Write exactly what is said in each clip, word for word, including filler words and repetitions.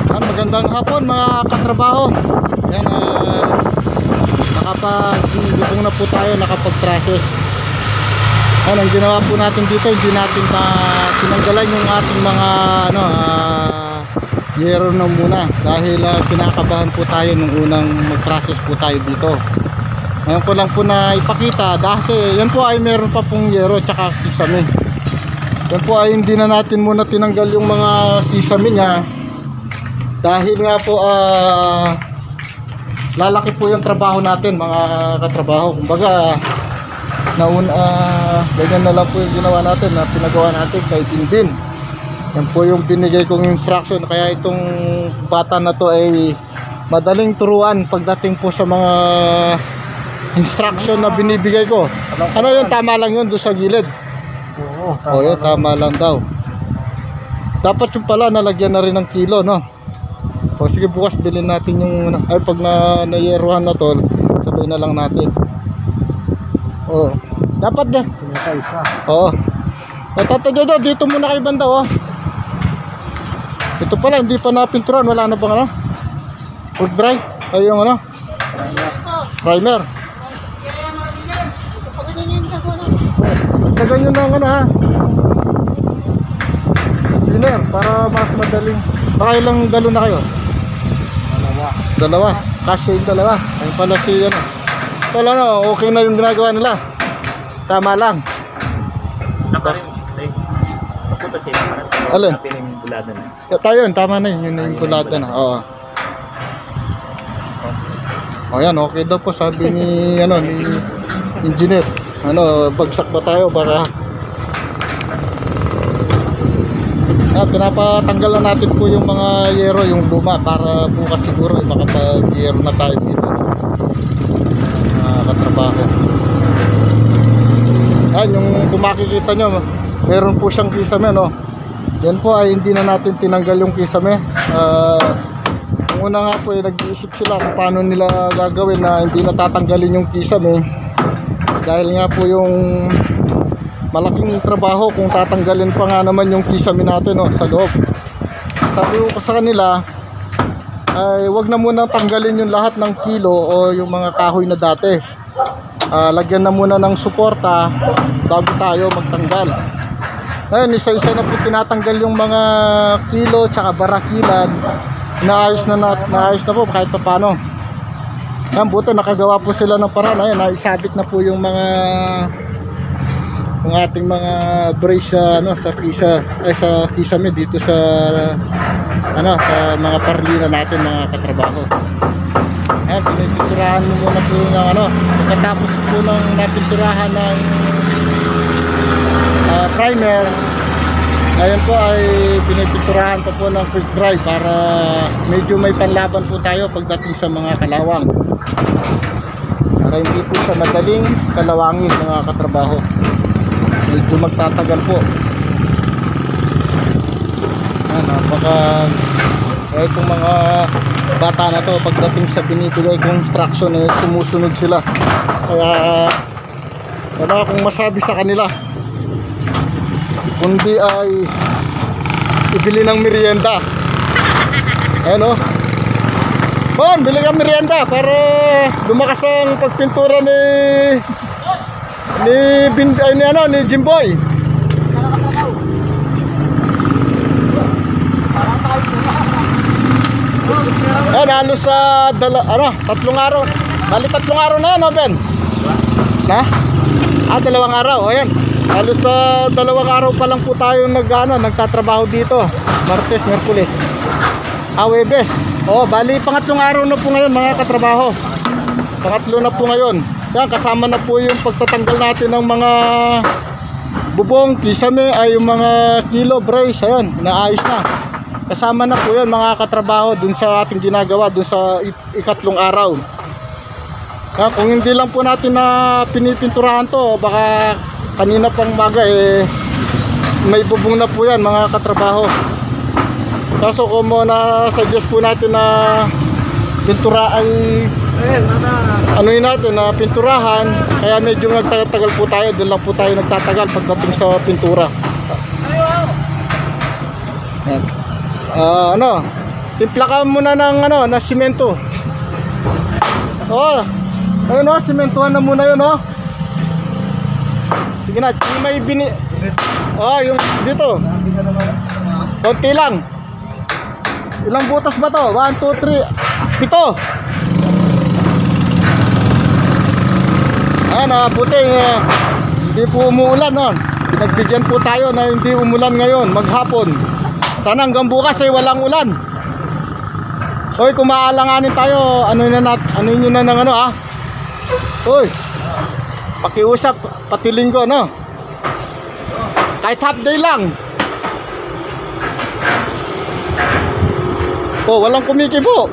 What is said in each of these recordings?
Yan, magandang hapon mga katrabaho. Yan, uh, nakapag-bubong na po tayo, nakapag-process. Yan, ang ginawa po natin dito, hindi natin pa tinanggalan yung ating mga ano, uh, yero na muna. Dahil uh, kinakabahan po tayo nung unang mag-process po tayo dito. Ngayon ko lang po na ipakita, dahil yan po ay meron pa pong yero tsaka kisame. Yan po ay hindi na natin muna tinanggal yung mga kisame niya. Dahil nga po uh, lalaki po yung trabaho natin mga katrabaho. Kumbaga naun uh, ganyan na lang po yung ginawa natin na pinagawa natin kay Tinbin. Yan po yung binigay kong instruction. Kaya itong bata na to ay madaling turuan pagdating po sa mga instruction na binibigay ko. Ano yun, tama lang yun doon sa gilid. Oo, O yun, tama lang daw. Dapat yung pala nalagyan na rin ng kilo, no? O sige, bukas bilhin natin yung ay pag na nayeruhan na to, sabay na lang natin. Oh, dapat na. isa. Oo. O tatadyo daw, dito muna kay banda, oh. Ito pala, hindi pa napinturan, wala na bang ano? Wood dry? Ay yung ano? Primer. Tagan nyo ng ano ha? Engineer, para mas madaling. Baka ilang galo na kayo? Dalawa. Dalawa, kasi yung dalawa. Ayun pala si ano. Wala na, okay na yung ginagawa nila. Tama lang. Naka rin. Kapunta siya naman. Alin? Kapin yung bulada na. Ya, tayo yun, tama na yun. Yun na yung kulada na. Oo. O yan, okay daw po sabi ni ano ni engineer. Ano, bagsak ba tayo para ah, pinapatanggal na natin po yung mga yero, yung luma, para bukas siguro eh, makapag-yero na tayo dito uh, katrabaho. Yan, yung kung makikita nyo, meron po siyang kisame, no? Yan po ay hindi na natin tinanggal yung kisame. Uh, yung una nga po ay nag-iisip sila kung paano nila gagawin na hindi natatanggalin yung kisame. Dahil nga po yung malaking trabaho kung tatanggalin pa nga naman yung kisame natin, no, sa loob. Sabi ko sa kanila ay wag na muna tanggalin yung lahat ng kilo o yung mga kahoy na dati. Uh, lagyan na muna ng suporta bago tayo magtanggal. Ngayon isa-isa na po tinatanggal yung mga kilo tsaka barakilan. Naayos na, na naayos na po kahit pa paano. Yan, buti nakagawa po sila ng paraan. Ayun, naisabit na po yung mga yung ating mga brace sa ano sa kisa ay sa kisame dito sa ano sa mga parlina natin mga katrabaho. Ayan, pinipinturahan mo muna po ng ano, pagkatapos po ng napinturahan ng uh, primer, ngayon po ay pinipinturahan pa po ng quick dry para medyo may panlaban po tayo pagdating sa mga kalawang, para hindi po sa madaling kalawangin mga katrabaho. Medyo magtatagal po. Ayan, napaka kaya itong mga bata na to pagdating sa binibigay kong instruction eh sumusunod sila. Kaya wala akong masabi sa kanila kundi ay ibili ng merienda. Ayan o, Bon, bili kang merienda para lumakas ang pagpintura ni ni bin ay, ni ano ni Jimboy. Ayan, halos sa dala, ano, tatlong araw. Bali tatlong araw na yan, no, Ben? Na? Ah, dalawang araw. Ayan. Halos sa dalawang araw pa lang po tayo nag, ano, nagtatrabaho dito. Martes, Merkulis. Ah, Webes. Oh, bali pangatlong araw na po ngayon mga katrabaho. Pangatlo na po ngayon. Yan, kasama na po yung pagtatanggal natin ng mga bubong, kisame, ay yung mga kilo, brace. Ayan, naayos na. Kasama na po yun mga katrabaho dun sa ating ginagawa dun sa ikatlong araw. Kaya kung hindi lang po natin na pinipinturahan to, baka kanina pang maga eh may bubong na po yan mga katrabaho. Kaso kung mo na suggest po natin na pintura ay ano yun natin na pinturahan, kaya medyo nagtatagal po tayo, dun lang po tayo nagtatagal pagdating sa pintura. Yan. Uh, ano Timpla ka muna ng ano, na simento. Oh. Ayun oh, simentuhan na muna 'yun oh. Sige na, yung may bini... Oh, yung dito. Konti lang. Ilang butas ba to? one, two, three, pito. Ayan, ah, buti eh, hindi po umuulan no. Pinagbigyan po tayo na hindi umulan ngayon, maghapon. Sana hanggang bukas ay walang ulan. Hoy, kung maalanganin tayo, ano na nat, ano yun na ng ano ah. Hoy. Pakiusap pati linggo no. Kahit half day lang. Oh, walang kumikibo.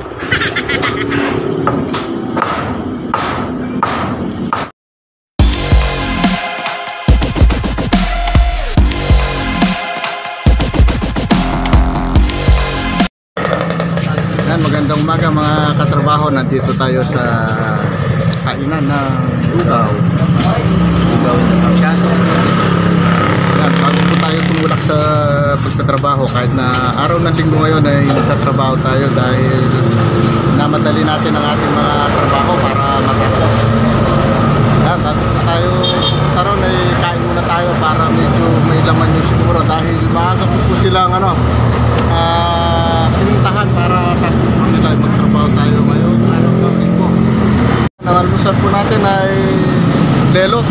Yan, magandang umaga mga katrabaho. Nandito tayo sa kainan ng lugaw. Lugaw na masyado. Yan, bago po tayo tumulak sa pagtatrabaho, kahit na araw ng linggo ngayon ay nagtatrabaho tayo dahil namadali natin ang ating mga trabaho para matapos. Yan, bago po tayo taron ay kain muna tayo para medyo may laman yung siguro dahil maaga po po silang ano, uh, pinuntahan para sa gusto nila ay magtrabaho tayo ngayon araw ng linggo. Ang almusal po natin ay lelot.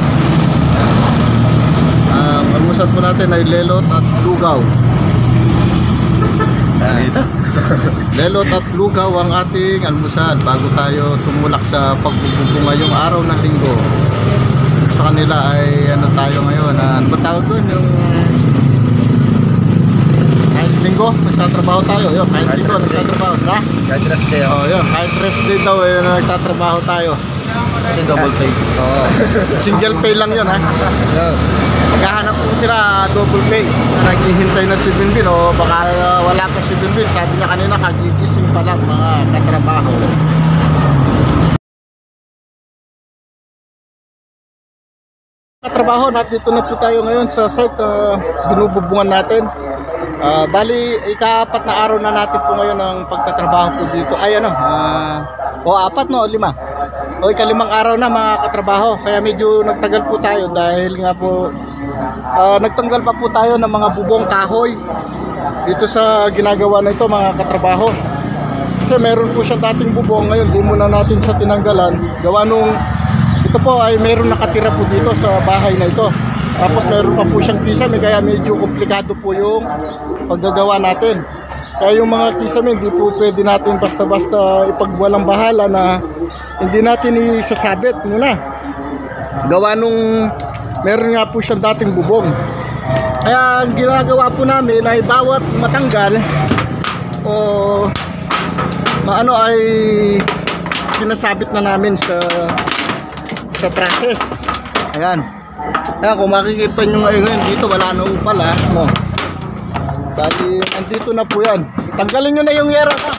Ang um, almusal po natin ay lelot at lugaw. Dito. Lelot at lugaw ang ating almusal bago tayo tumulak sa pagbubong ngayong araw ng linggo. Sa kanila ay ano tayo ngayon, ano ba tawag doon? Yung kahit linggo, nagtatrabaho tayo. Yun, kahit linggo, nagtatrabaho. Ha? Kahit rest day ako. Oh, yun, kahit rest day daw, eh, nagtatrabaho tayo. Kasi double pay. Oo. Single pay lang yun ha. Yeah. Maghahanap po sila double pay. Naghihintay na si Binbin o baka uh, wala pa si Binbin. Sabi niya kanina kagigising pa lang mga katrabaho. Katrabaho, nandito na po tayo ngayon sa site uh, binububungan natin. Uh, bali, ika-apat na araw na natin po ngayon ng pagtatrabaho po dito. Ay ano, uh, o apat no, o lima. O ikalimang araw na mga katrabaho. Kaya medyo nagtagal po tayo dahil nga po uh, nagtanggal pa po tayo ng mga bubong kahoy dito sa ginagawa na ito mga katrabaho. Kasi meron po siya dating bubong, ngayon di muna natin sa tinanggalan. Gawa nung ito po ay meron nakatira po dito sa bahay na ito. Tapos meron pa po siyang kisame kaya medyo komplikado po yung paggagawa natin. Kaya yung mga kisame hindi po pwede natin basta-basta ipagwalang bahala na hindi natin isasabit muna. Gawa nung meron nga po siyang dating bubong. Kaya ang ginagawa po namin ay bawat matanggal o maano ay sinasabit na namin sa sa trusses. Ayan. Ayan, kung makikita nyo ngayon dito wala na upala mo. Bali, nandito na po yan. Tanggalin nyo na yung yero ha.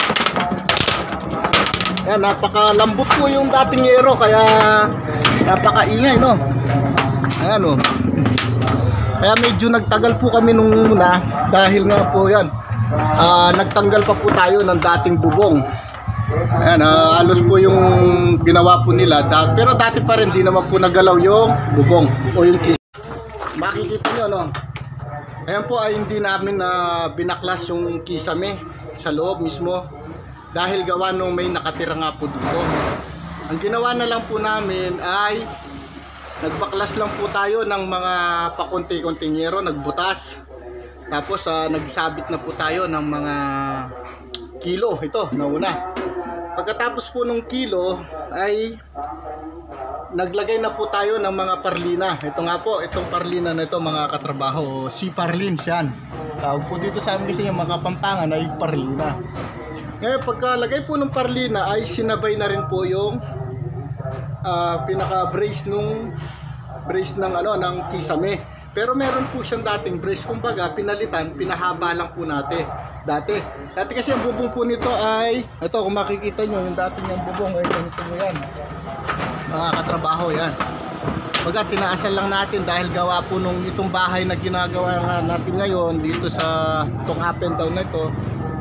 Yan, napakalambot po yung dating yero kaya napakaingay no. Ayan o. Kaya medyo nagtagal po kami nung muna dahil nga po yan. Uh, nagtanggal pa po tayo ng dating bubong. Ayan, uh, alos po yung ginawa po nila. Da pero dati pa rin di naman po nagalaw yung bubong o yung kis. Makikita nyo no. Ayan po ay hindi namin na uh, binaklas yung kisame sa loob mismo. Dahil gawa nung may nakatira nga po dito. Ang ginawa na lang po namin ay nagbaklas lang po tayo ng mga pakunti-kunting yero, nagbutas. Tapos uh, nagsabit na po tayo ng mga kilo. Ito, nauna. Pagkatapos po ng kilo ay naglagay na po tayo ng mga parlina. Ito nga po, itong parlina na ito mga katrabaho, si parlins yan. Tawag po dito sa amin kasi yung mga Kapampangan ay parlina. Ngayon pagkalagay po ng parlina ay sinabay na rin po yung uh, pinaka brace nung brace ng ano ng kisame. Pero meron po siyang dating brace, kumbaga pinalitan, pinahaba lang po natin dati. Dati kasi ang bubong po nito ay ito, kung makikita nyo yung dating yung bubong ay ganito mo yan. Mga katrabaho yan. Baga tinaasan lang natin dahil gawa po nung itong bahay na ginagawa nga natin ngayon dito sa itong up and down na ito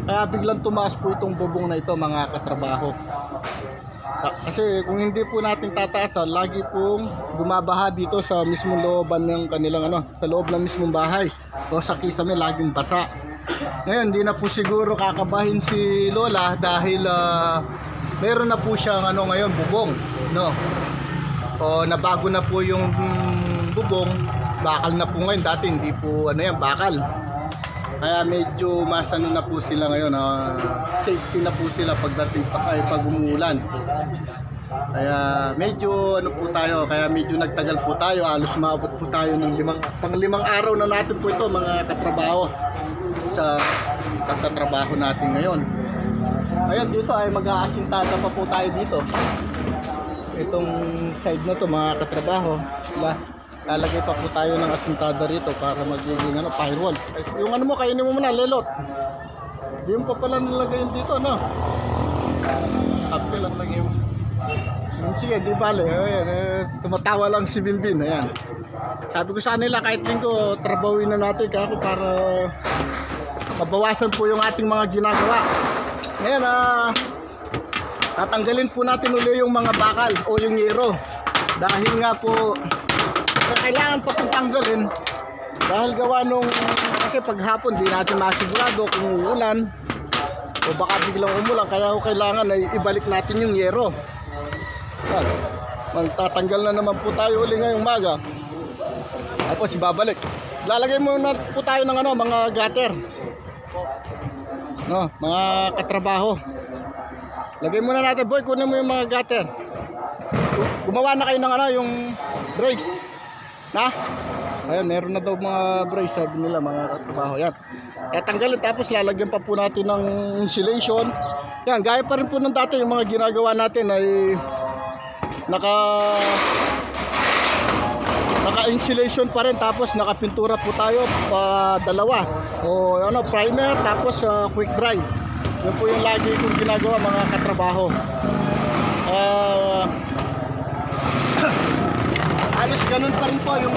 Kaya biglang tumaas po itong bubong na ito mga katrabaho. Kasi kung hindi po natin tataasan, lagi pong bumabaha dito sa mismong looban ng kanilang ano, sa loob ng mismong bahay. O sa kisame laging basa. Ngayon, hindi na po siguro kakabahin si Lola dahil uh, meron na po siyang ano ngayon, bubong, no. O nabago na po yung mm, bubong, bakal na po ngayon, dati hindi po ano yan, bakal. Kaya medyo mas ano na po sila ngayon, uh, safety na po sila pagdating pa ay pag umuulan. Kaya medyo ano po tayo, kaya medyo nagtagal po tayo, halos maabot po tayo ng limang, pang limang araw na natin po ito mga katrabaho sa pagtatrabaho natin ngayon. Ngayon dito ay mag-aasintada pa po tayo dito. Itong side na to mga katrabaho, lalagay pa po tayo ng asintada rito para magiging ano, firewall. Yung ano mo, kainin mo muna, lelot. Yung pa pala nilagay dito, no? Happy lang lagay mo. Sige, di bale. Ayan, eh, tumatawa lang si Binbin. Ayan. Sabi ko sa kanila, kahit linggo, trabawin na natin kako para mabawasan po yung ating mga ginagawa. Ngayon, ah, tatanggalin po natin uli yung mga bakal o yung yero. Dahil nga po, kailangan pa pong tanggalin dahil gawa nung kasi paghapon di natin masigurado kung uulan o baka biglang umulan, kaya kailangan ay ibalik natin yung yero. Yan. Magtatanggal na naman po tayo uli ngayong maga, tapos ibabalik. Lalagay muna po tayo ng ano, mga gutter, no, mga katrabaho. Lagay muna natin, boy, kunin mo yung mga gutter. Gumawa na kayo ng ano, yung brace na? Ayun, meron na daw mga brace, sabi nila mga katrabaho. Yan. Kaya tanggalin, tapos lalagyan pa po natin ng insulation. Yan, gaya pa rin po ng dati yung mga ginagawa natin ay naka naka insulation pa rin, tapos nakapintura po tayo pa dalawa. O ano, primer, tapos uh, quick dry. Yun po yung lagi kong ginagawa mga katrabaho. Ah... Uh, halos ganun pa rin po yung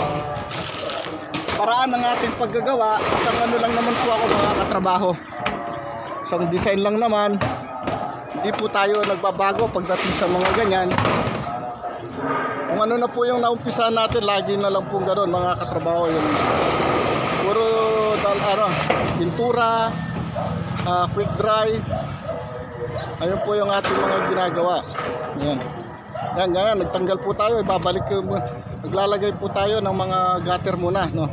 paraan ng ating paggagawa. Isang ano lang naman po ako mga katrabaho, isang design lang naman, hindi po tayo nagbabago pagdating sa mga ganyan. Kung ano na po yung naumpisahan natin, lagi na lang po ganun mga katrabaho. Yung puro dal ano, pintura, uh, quick dry, ayun po yung ating mga ginagawa. Yan. Yan, ganyan, nagtanggal po tayo, ibabalik ko, maglalagay po tayo ng mga gutter muna, no.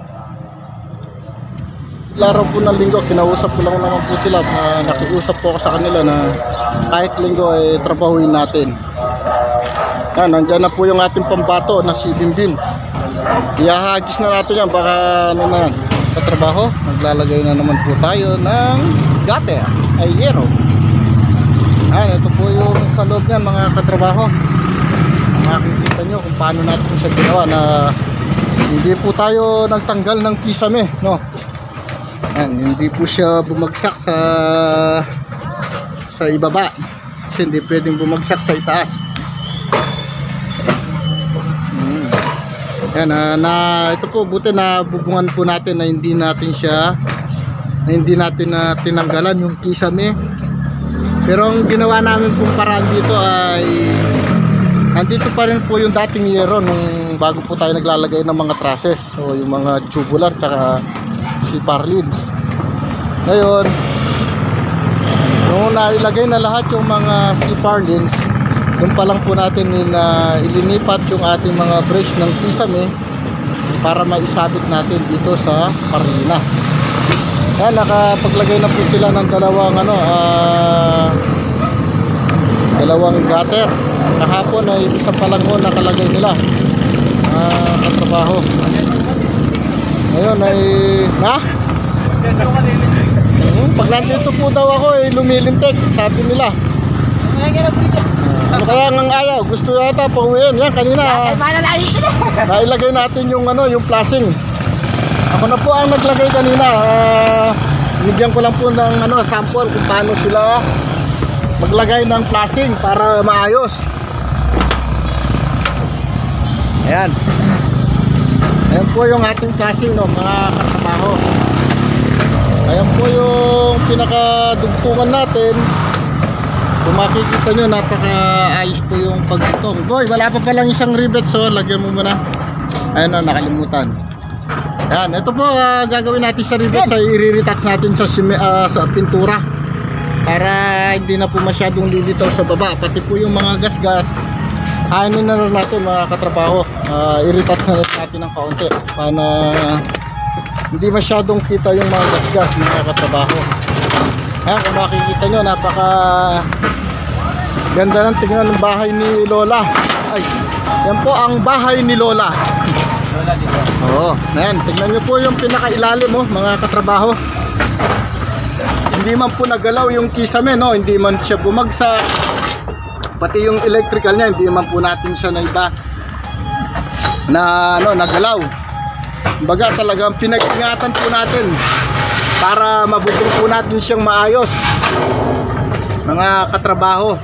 Laro po ng linggo, kinausap ko lang naman po sila, uh, nakiusap po ako sa kanila na kahit linggo ay eh, trabahuin natin. Yan, nandiyan na po yung ating pambato na si Binbin. Ihahagis na natin yan, baka ano na yan, sa trabaho, maglalagay na naman po tayo ng gutter, ay yero. Yan, ito po yung sa loob niyan mga katrabaho. Makikita nyo kung paano natin siya ginawa na hindi po tayo nagtanggal ng kisame, no. Yan, hindi po siya bumagsak sa sa ibaba kasi hindi pwedeng bumagsak sa itaas. hmm. Yan, uh, na ito po, buti na bubungan po natin na hindi natin siya na hindi natin na tinanggalan yung kisame. Pero ang ginawa namin pong paraan dito ay nandito pa rin po yung dating yero nung bago po tayo naglalagay ng mga trusses o yung mga tubular tsaka si parlins. Ngayon, nung nailagay na lahat yung mga si parlins, yung pa lang po natin na ilinipat yung ating mga brace ng kisame para maisabit natin dito sa parlina. Yan, nakapaglagay na po sila ng dalawang ano, ah, dalawang gutter. Kahapon ay isa pa lang po nakalagay nila, ah, katrabaho. Ngayon ay ha? Hmm, pag nandito po daw ako ay lumilintik, sabi nila. Ano kaya ngang ayaw? Gusto yata pauwiin. Yan kanina, nailagay natin yung ano, yung flashing. Ako na po ang naglagay kanina. Uh, Bigyan ko lang po ng ano, sample kung paano sila maglagay ng flashing para maayos. Ayan. Ayan po yung ating flashing, no, mga katrabaho. Ayan po yung pinakadugtungan natin. Kung makikita nyo, napaka-ayos po yung pagdugtong. Boy, wala pa palang isang rivet, so lagyan mo muna. Ayun na, nakalimutan. Ayan, ito po uh, gagawin natin sa rivet, sa i-retouch natin sa, uh, sa pintura. Para hindi na po masyadong lilitaw sa baba. Pati po yung mga gas-gas, hainin na rin natin mga katrabaho. uh, I-retouch na rin natin ng kaunti para hindi masyadong kita yung mga gas-gas mga katrabaho. Ayan, kung makikita nyo, napaka ganda ng tingnan ng bahay ni Lola. Ay, yan po ang bahay ni Lola. Lola dito. Oo, ayan, tingnan nyo po yung pinakailalim mo mga katrabaho. Hindi man po nagalaw yung kisame, no? Hindi man siya bumagsak. Pati yung electrical niya, hindi man po natin siya na iba na ano, nagalaw. Kumbaga talagang pinag-ingatan po natin para mabutong po natin siyang maayos mga katrabaho.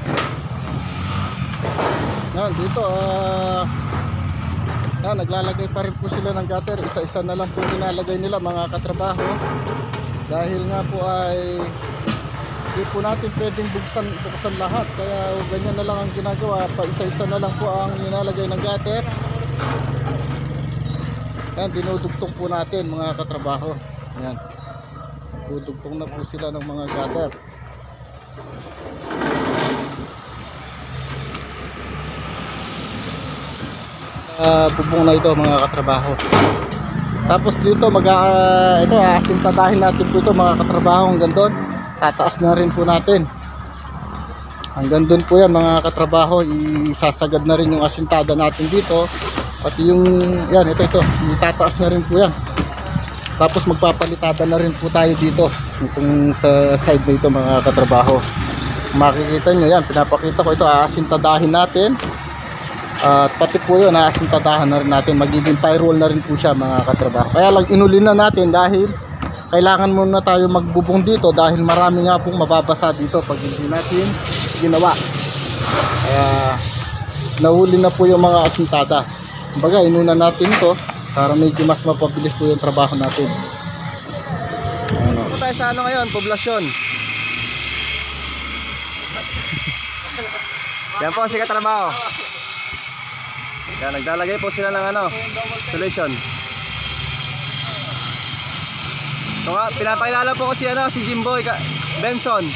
Yan, dito uh, yan, naglalagay pa rin po sila ng gutter. Isa-isa na lang po nilalagay nila mga katrabaho. Dahil nga po ay hindi po natin pwedeng buksan, buksan lahat. Kaya ganyan na lang ang ginagawa. Pa isa-isa na lang po ang nilalagay ng gutter. Yan, dinudugtong po natin mga katrabaho. Yan, dudugtong na po sila ng mga gutter. Uh, bubong na ito mga katrabaho. Tapos dito mag uh, ito asintadahin natin po ito mga katrabaho hanggang doon. Tataas na rin po natin. Hanggang doon po yan mga katrabaho. Isasagad na rin yung asintada natin dito. Pati yung yan, ito ito. Itataas na rin po yan. Tapos magpapalitada na rin po tayo dito. Itong sa side na ito mga katrabaho. Makikita nyo yan, pinapakita ko ito. Asintadahin natin. At uh, pati po yun, asintadahan na rin natin. Magiging firewall na rin po siya mga katrabaho. Kaya lang inulin na natin dahil kailangan muna tayo magbubong dito dahil marami nga pong mababasa dito pag hindi natin ginawa. Kaya nahuli na po yung mga asintada. Kumbaga inuna natin ito para medyo mas mapabilis po yung trabaho natin. Ano po tayo sa ano ngayon? Poblasyon. Yan po si katrabaho. Yan, naglalagay po sila ng ano, solution. So nga, pinapakilala po ko si ano, si Jimboy Benson.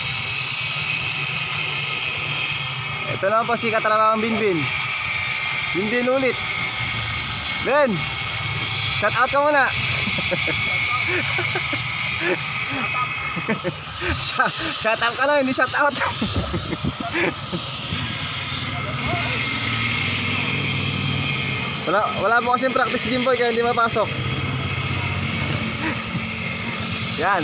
Ito naman po si katrabahong Binbin. Binbin ulit. Ben, shout out ka muna. Shout out ka na, hindi shout out. Wala, wala po kasing practice si Jimboy kaya hindi mapasok. Yan.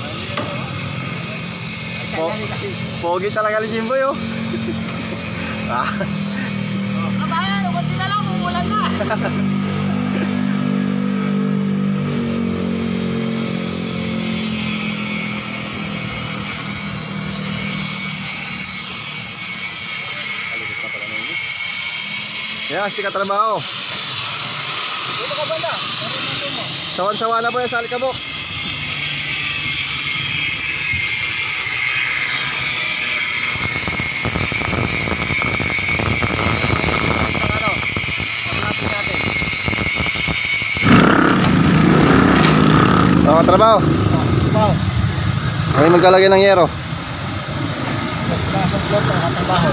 Po Pogi talaga ni Jimboy oh. Ah. Kabayan, umunti na lang, umulan na. Yan, si katrabaho. Dito ka banda. Sawan-sawa na po yan sa alikabok. Ano? Paglasin natin. Oh, katrabaho. Katrabaho. Kami maglalagay ng yero. Katrabaho.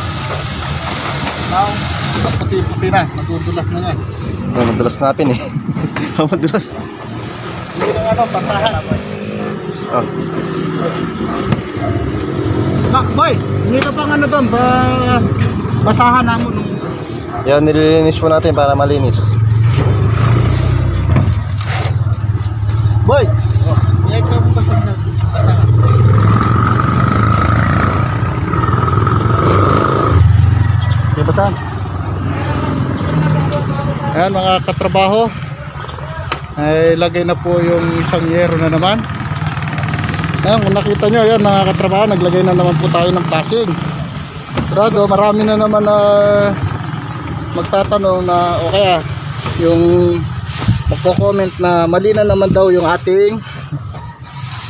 Now, puti-puti na, madudulas na yan. Oh, madulas na pin eh. Oh, madulas. Hindi na ano, basahan. Oh. Mac, boy, hindi ka pang ano doon, ba, basahan na mo nung... Yan, nililinis po natin para malinis. Boy! Oh, yan ka mo basag na. Okay, basahan. Ayan mga katrabaho, ay lagay na po yung isang yero na naman. Ayan, kung nakita nyo, ayan mga katrabaho, naglagay na naman po tayo ng flashing. Sigurado, marami na naman na magtatanong na o kaya yung magko-comment na mali na naman daw yung ating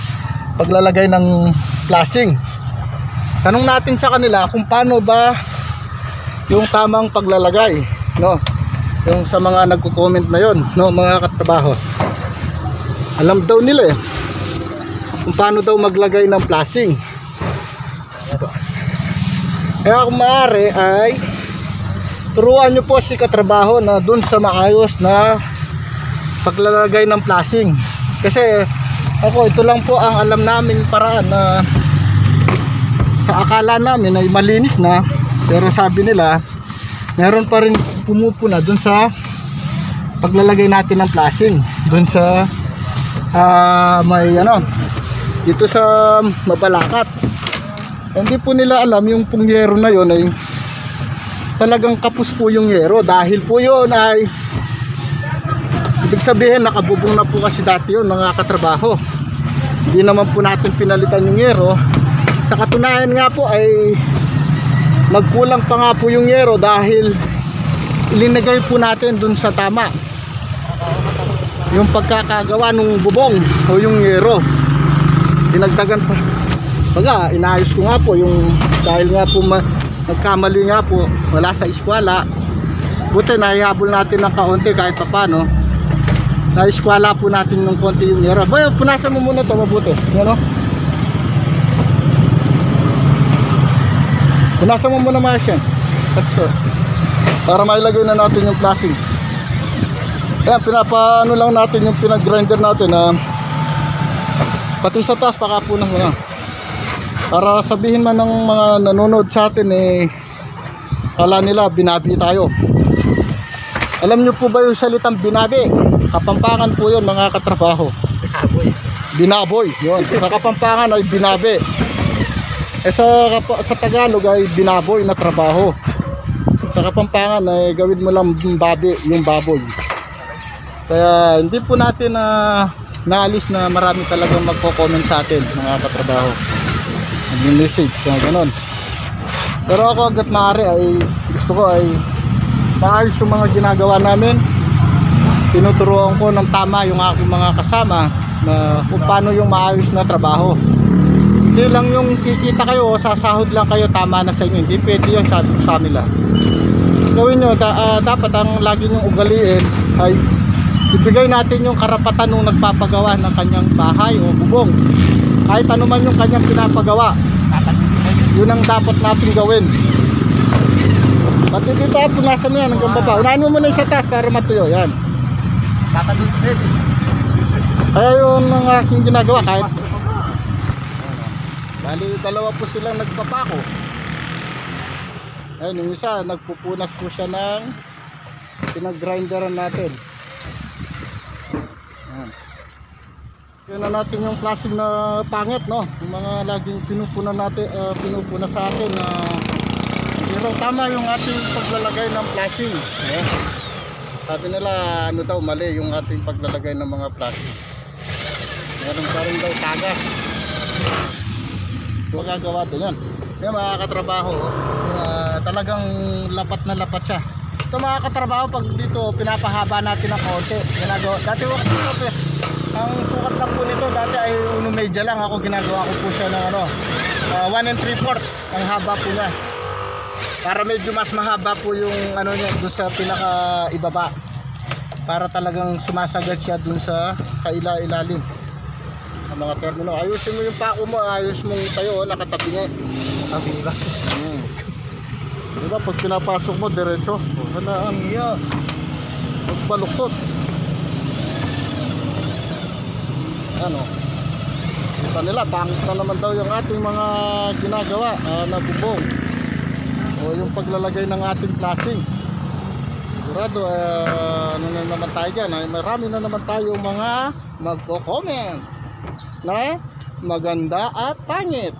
paglalagay ng flashing. Tanong natin sa kanila kung paano ba yung tamang paglalagay, no? Yung sa mga nagko-comment na yon, no, mga katrabaho. Alam daw nila eh kung paano daw maglagay ng flashing. Kaya kung maaari ay turuan nyo po si katrabaho na dun sa maayos na paglalagay ng flashing. Kasi ako, ito lang po ang alam naming paraan na sa akala namin ay malinis na, pero sabi nila meron pa rin pumupuna dun sa paglalagay natin ng flashing dun sa uh, may ano dito sa Mabalacat. Hindi po nila alam yung pungyero na yon ay talagang kapos po yung yero, dahil po yun ay ibig sabihin nakabubong na po kasi dati yun, mga katrabaho. Hindi naman po natin pinalitan yung yero. Sa katunayan nga po ay nagkulang pa nga po yung yero dahil ilinagay po natin dun sa tama yung pagkakagawa ng bubong o yung yero. Dinagdagan pa, baga inayos ko nga po yung, dahil nga po ma, nagkamali nga po wala sa eskwela, buti nahihabol natin ng kaunti kahit pa paano. Na-eskwela po natin ng konti yung yero. Boy, punasan mo muna ito mabuti, yan o. Punasan mo muna mga yan para mailagay na natin yung flashing. Ayan, pinapaano lang natin yung pinag-grinder natin na pati sa taas pakapunan mo na, para sabihin man ng mga nanonood sa atin eh kala nila binabi tayo. Alam nyo po ba yung salitang binabi? Kapampangan po yun, mga katrabaho. Binaboy. Binaboy, yun. Sa Kapampangan ay binabi. Eh sa, sa Tagalog ay binaboy na trabaho. Sa Kapampangan ay gawin mo lang yung babi, yung baboy. Kaya hindi po natin na uh, naalis na marami talagang magko-comment sa atin, mga katrabaho. Mag-message, mga ganon. Pero ako agad maaari ay gusto ko ay maayos yung mga ginagawa namin. Tinuturuan ko ng tama yung aking mga kasama na kung paano yung maayos na trabaho. Hindi lang yung kikita kayo o sasahod lang kayo, tama na sa inyo. Hindi pwede yun, sabi ko sa nila. Gawin nyo, da, uh, dapat ang lagi nyong ugaliin ay ibigay natin yung karapatan nung nagpapagawa ng kanyang bahay o bubong. Kahit ano man yung kanyang pinapagawa, yun ang dapat natin gawin. Pati dito, punasan mo yan hanggang baba. Unahin mo muna yung sa taas para matuyo. Yan. Kaya yun ang aking ginagawa. Kahit bali, dalawa po silang nagpapako. Ayun, yung isa, nagpupunas po siya ng pinag-grinderan natin. Ayan. Yan na natin yung flashing na pangit, no? Yung mga laging pinupuna natin, uh, pinupuna sa atin na uh, pero tama yung ating paglalagay ng flashing. Ayan. Sabi nila ano daw mali yung ating paglalagay ng mga flashing. Meron pa rin daw tagas. Magagawa din yan. Yan mga katrabaho, uh, talagang lapat na lapat siya. Ito mga katrabaho, pag dito pinapahaba natin ng konti. Ginagawa. Dati wak dito, ang sukat lang po nito dati ay uno medya lang. Ako ginagawa ko po siya ng ano, uh, one and three fourth ang haba po niya. Para medyo mas mahaba po yung ano niya doon sa pinaka ibaba. Para talagang sumasagad siya doon sa kaila-ilalim. Ang mga termino, ayusin mo yung pako mo, ayos mong tayo, nakatabi nga. Nakatabi ba? Hmm. Diba pag pinapasok mo diretso, halaan niya. Magbaluktot. Ano? Kita nila, pangit na naman daw yung ating mga ginagawa uh, na bubong. O yung paglalagay ng ating flashing. Sigurado uh, ano na naman tayo dyan, ay marami na naman tayong mga magko-comment na maganda at pangit.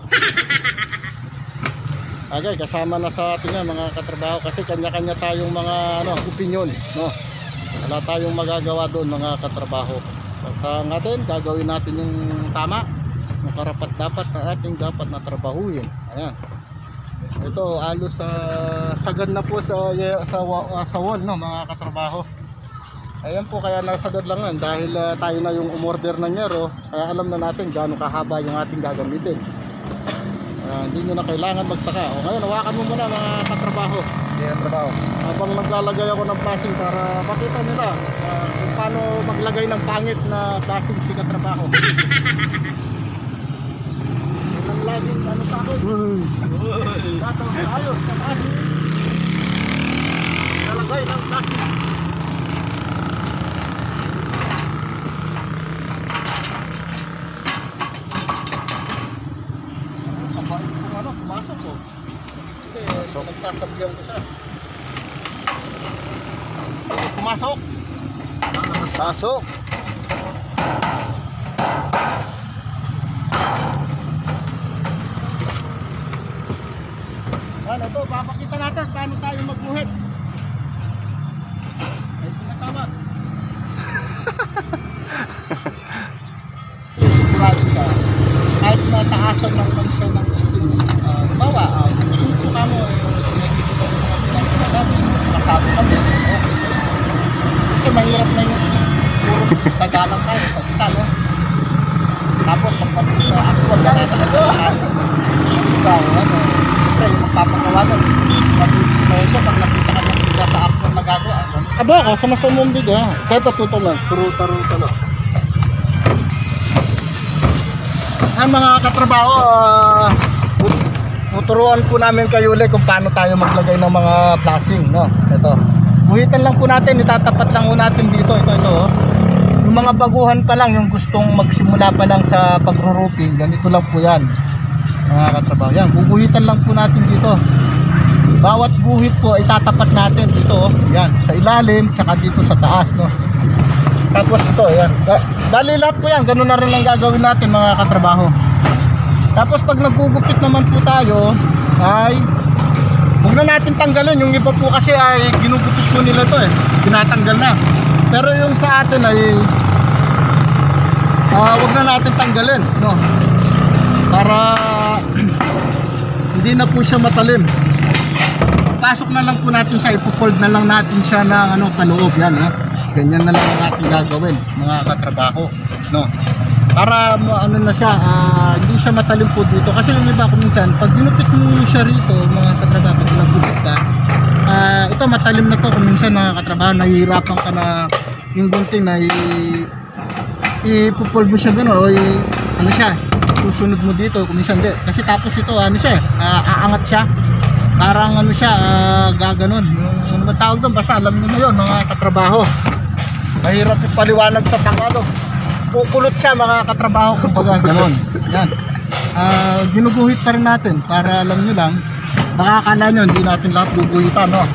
Okay, kasama na sa ating yan, mga katrabaho, kasi kanya-kanya tayong mga ano, opinion, no? Wala tayong magagawa doon, mga katrabaho. Basta natin, gagawin natin yung tama, yung karapat dapat na ating dapat na trabahuin. Ayan. Ito halos uh, sagad na po sa sa, uh, sa wall, no, mga katrabaho. Ayan po, kaya nasagad lang yan dahil ah, tayo na yung umorder ng yero, kaya alam na natin gaano kahaba yung ating gagamitin. Ah, hindi nyo na kailangan magtaka. O ngayon, hawakan mo muna mga katrabaho. Hindi ang trabaho. Habang naglalagay ako ng flashing para makita nila ah, kung paano maglagay ng pangit na flashing si katrabaho. Yan ang laging ano sa akin. Dato, ayos, sa flashing. Nalagay ng flashing. Kapait kung ano, pumasok ko. Kasi so, nagsasabihan ko siya. Pumasok. Pasok. Ano to, papakita natin paano tayo magbuhit. Ay, tinatawag. Sigurado siya. Kahit mataasan lang lang siya ng steel, uh, bawa, uh, suko ka mo, nakikita mo mga pinagkakagabi, masabi kami, okay sa'yo. Kasi mahirap na yung puro tagalang tayo sa kita, no? Tapos, pagpapit sa actual na tayo talaga, ikaw, ano, siyempre, yung magpapagawa nun, mabibismaya siya pag nakita ka ng biga sa actual na gagawa. Aba ka, sa masamong biga, kahit natuto lang, turuta-ruta lang. Ang mga katrabaho, uh, tuturuan po namin kayo ulit kung paano tayo maglagay ng mga flashing, no? Ito. Buhitan lang po natin, itatapat lang po natin dito, ito, ito. Oh. Yung mga baguhan pa lang, yung gustong magsimula pa lang sa pagro-roofing, ganito lang po yan. Mga katrabaho, yan. Bubuhitan lang po natin dito. Bawat guhit po, itatapat natin dito, oh. Yan, sa ilalim, tsaka dito sa taas, no? Tapos ito, yan. Bali lahat po yan, ganun na rin ang gagawin natin mga katrabaho. Tapos pag nagugupit naman po tayo, ay huwag na natin tanggalin. Yung iba po kasi ay ginugupit po nila to eh, tinatanggal na. Pero yung sa atin ay uh, huwag na natin tanggalin, no? Para hindi na po siya matalim. Pasok na lang po natin siya, ipo-fold na lang natin siya ng ano, paloob yan, ha? Ganyan na lang ang ating gagawin mga katrabaho, no? Para ano na siya, uh, hindi siya matalim po dito. Kasi yung iba ko minsan, pag ginupit mo siya rito mga katrabaho, pag nagupit ka, uh, ito matalim na to. Kung minsan mga katrabaho, nahihirapan ka na yung gunting na i-pull mo siya gano'n, o i, ano siya, susunod mo dito, kung minsan di. Kasi tapos ito, ano siya, uh, aangat siya. Parang ano siya, uh, gaganon. Yung ano ba tawag doon, basta alam nyo na yun mga katrabaho. Mahirap ipaliwanag sa Tagalog. Kukulot siya mga katrabaho, kumbaga ganon. Yan. Uh, ginuguhit pa rin natin para alam nyo lang. Baka akala nyo, hindi natin lahat guguhitan, no?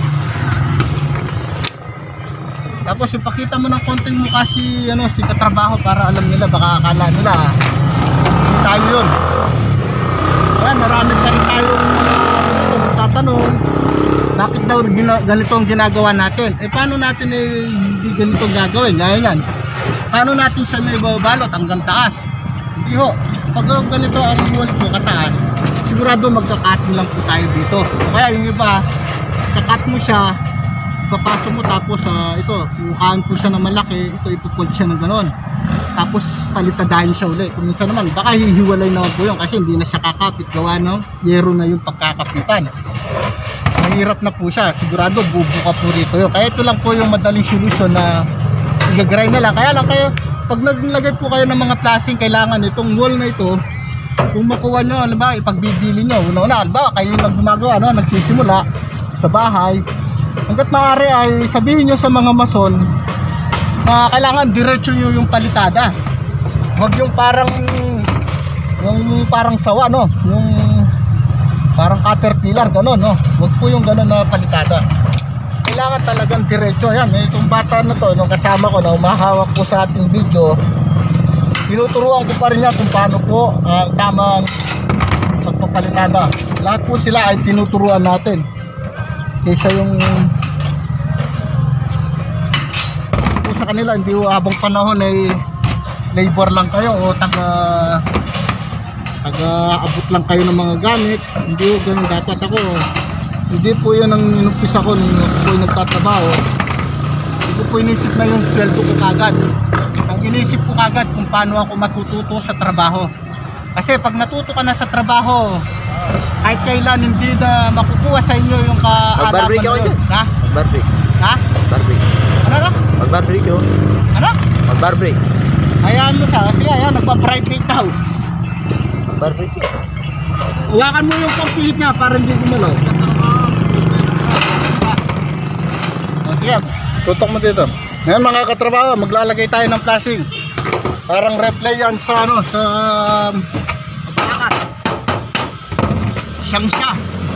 Tapos ipakita mo ng konting mukha si, ano, si katrabaho para alam nila, baka akala nila si tayo yun. Ayan, marami pa rin tayong uh, tatanong, bakit daw gina, ganito ang ginagawa natin? Eh paano natin eh, hindi ganito gagawin? Gaya yan, paano natin siya may babalot hanggang taas? Hindi ho, pag ganito ang wallet mo kataas, sigurado magka-cut lang po tayo dito. Kaya yung iba, kakat mo siya, papasok mo, tapos uh, ito, mukhaan po siya ng malaki, ito ipupull siya ng ganon. Tapos palitadahin siya ulit. Kung minsan naman, baka hihiwalay naman po yun kasi hindi na siya kakapit, gawa no, yero na yung pagkakapitan. Mahirap na po siya, sigurado bubuka po rito yun. Kaya ito lang po yung madaling solusyon na i-grind na lang. Kaya lang kayo, pag naglagay po kayo ng mga flashing, kailangan itong wall na ito, kung makuha nyo, alam ba, ipagbibili nyo, una-una, alam ba, kayo yung gumagawa, no, nagsisimula sa bahay, hanggat maaari ay sabihin nyo sa mga mason na kailangan diretso nyo yung palitada. Huwag yung parang yung parang sawa, no, yung parang caterpillar, gano'n, no. Huwag po yung gano'n na palitada. Kailangan talagang diretso. Yan, itong bata na to, nung kasama ko na umahawak po sa ating video, tinuturuan ko pa rin niya kung paano po ang uh, tamang pagpapalitada. Lahat po sila ay tinuturuan natin. Kaysa yung po sa kanila, hindi po habang panahon ay labor lang kayo o taga taga-abot lang kayo ng mga gamit. Hindi po ganun dapat ako. Hindi po yun ang inumpisa ko nung ako po yung nagtatrabaho. ko po inisip na yung sweldo ko kagad. Ang inisip ko kagad kung paano ako matututo sa trabaho. Kasi pag natuto ka na sa trabaho, kahit kailan hindi na makukuha sa inyo yung kaalaman Mag-barbecue na ako yun. dyan. Ha? Mag-barbecue. Ha? Barbecue. Ano na? Mag-barbecue. Ano? Mag-barbecue. Hayaan mo siya. Sige, ayan, nagpa-private daw. Mag-barbecue. Huwakan mo yung pang-pihit niya para hindi gumalaw. O, sige, tutok mo dito. Ngayon mga katrabaho, maglalagay tayo ng flashing. Parang replay yan sa ano, sa um, balakat. Siyang siya.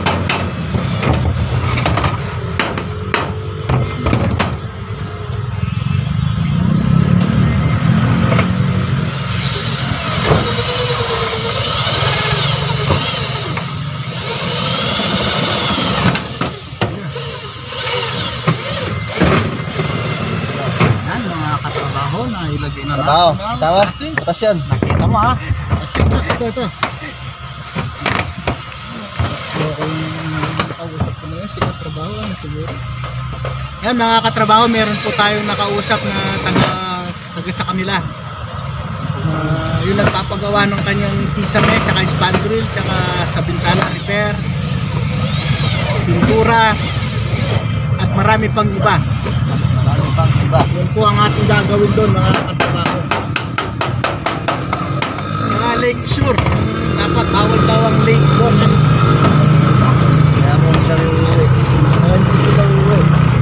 Yan mga katrabaho na ilagay na Trabaho. natin ang Tama. flashing. Batas yan. Nakita mo ha? Ito, ito. So, kung nakausap ko na yun, sila trabaho, ano siguro? Yan mga katrabaho, meron po tayong nakausap na taga, taga sa kanila. Uh, yung nagpapagawa ng kanyang kisame, tsaka spandrel, tsaka sa bintana repair, pintura, at marami pang iba. Ano bang iba? Yan po ang ating gagawin doon mga katrabaho. Saka lake shore. Dapat bawal daw ang lake doon. Kaya mo siya rin uwi. Kaya hindi sila uwi.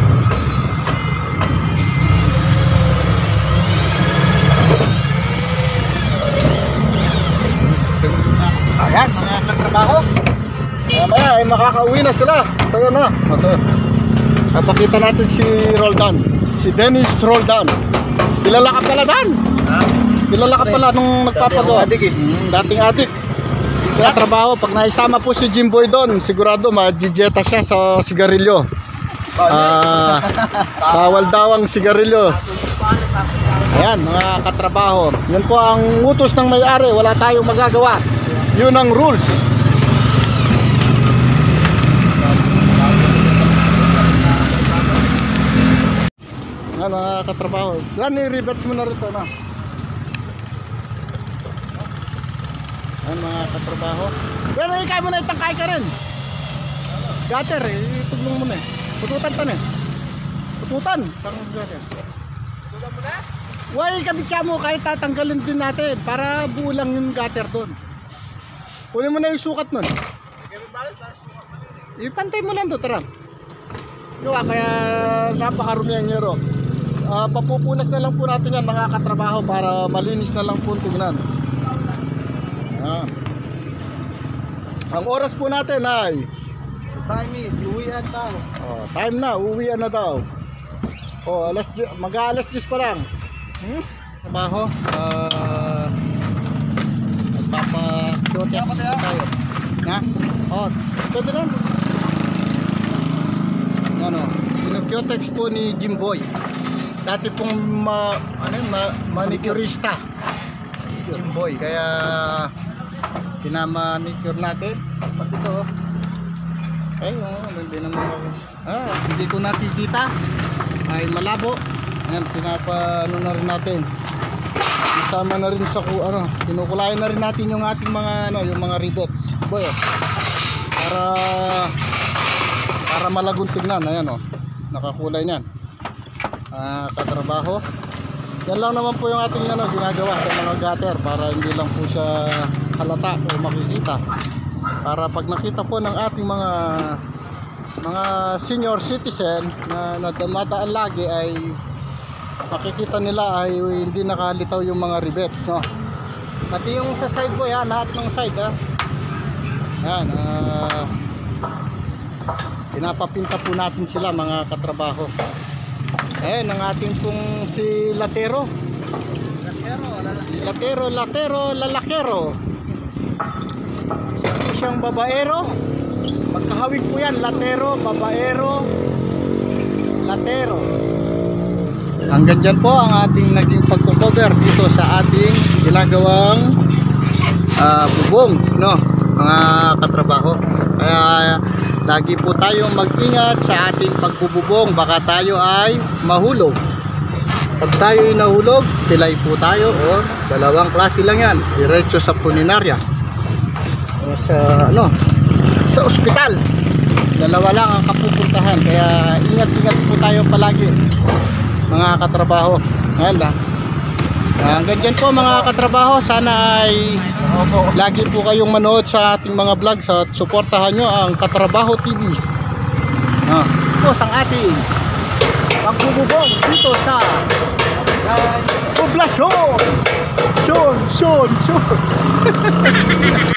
Ayan mga katrabaho. Mamaya ay makakauwi na sila. So yun na. Okay. Napakita natin si Roldan. Si Dennis Roldan. Kilala ka pala Dan. Ha? Kilala ka pala nung nagpapagawa. Dating adik eh. Hmm, dating adik. Kaya trabaho, pag naisama po si Jimboy doon, sigurado majijeta siya sa sigarilyo. Ah, bawal daw ang sigarilyo. Ayan, mga katrabaho. Yan po ang utos ng may-ari. Wala tayong magagawa. Yun ang rules. Ayan, mga katrabaho. Yan, i-rivets mo na rito, no? Ayan mga katrabaho. Pero ikay mo na itangkay ka rin. Gutter eh, ituglong mo na eh. Pututan pa na eh. Pututan. Tanggal gutter. Pututan mo na? Huwag kabitsa mo kahit tatanggalin din natin para buo lang yung gutter doon. Kunin mo na yung sukat nun. Ipantay mo lang doon, tara. Gawa kaya napakarumi ang yero. Uh, papupunas na lang po natin yan mga katrabaho para malinis na lang po tingnan. Ah. Ang oras po natin ay Time is, uwian daw. oh, time na, uwian na daw. Oh, alas mag-aalas diyes pa lang. Hmm? Trabaho. Ah, Nagpapa-Q-Tex po tayo. Ha? Oh, pwede lang. Ano, Q-Tex po ni Jimboy. Dati pong ma, ano, ma, manicurista. Jimboy, kaya pinamanicure natin. Pati ito, oh. Ay, oh, hindi naman ako. Ah, hindi ko nakikita. Ay, malabo. Ayan, pinapa, ano na rin natin. Isama na rin sa, ano, kinukulayan na rin natin yung ating mga, ano, yung mga rivets. Boy, oh. Para, para malagong tignan. Ayan, oh. Nakakulay niyan. Ah, katrabaho. Yan lang naman po yung ating, ano, ginagawa sa mga gutter para hindi lang po siya halata o makikita. Para pag nakita po ng ating mga mga senior citizen na nadamataan lagi ay makikita nila ay hindi nakalitaw yung mga rivets, no? Pati yung sa side po yan, lahat ng side ha. Yan, uh, pinapapinta po natin sila mga katrabaho. Ayan ang ating pong si Latero. Latero, Latero, Lalakero. Isa po siyang babaero. Magkahawig po yan, Latero, babaero, Latero. Hanggang dyan po ang ating naging pagko-cover dito sa ating ginagawang uh, bubong, no, mga katrabaho. Kaya lagi po tayong mag-ingat sa ating pagbububong, baka tayo ay mahulog. Pag tayo ay nahulog, pilay po tayo o dalawang klase lang yan, diretso sa puninarya o sa ano, sa ospital. Dalawa lang ang kapupuntahan, kaya ingat-ingat po tayo palagi mga katrabaho. Ayan lang. Hanggang dyan po mga katrabaho, sana ay lagi po kayong manood sa ating mga vlogs at suportahan nyo ang Katrabaho T V. Ah, ito ang ating pagbububong dito sa poblasyon. Shon, shon, shon.